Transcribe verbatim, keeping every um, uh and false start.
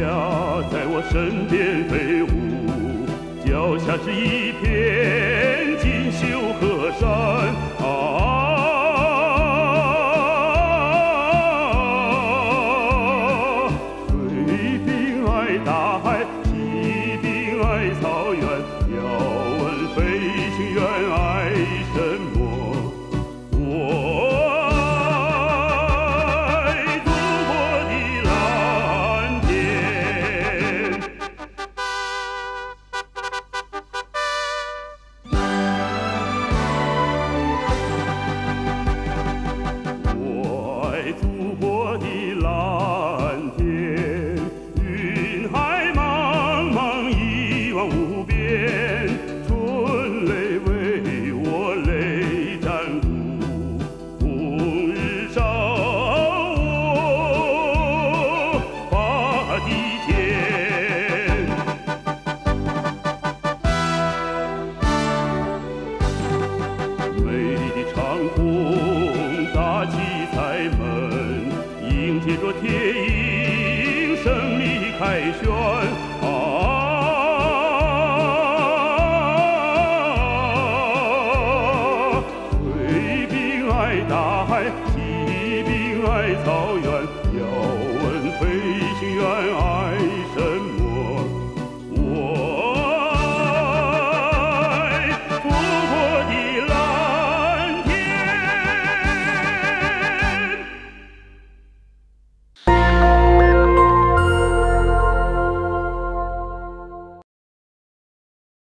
在我身边飞舞，脚下是一片锦绣河山啊。 大海，骑兵爱草原。要问飞行员爱什么？我爱祖国的蓝天。我爱祖国的蓝天。 无边春雷为我泪战鼓，红日照我发地间。美丽的长空搭起彩门，迎接着铁鹰胜利凯旋啊！ 爱大海，骑兵爱草原。要问飞行员啊。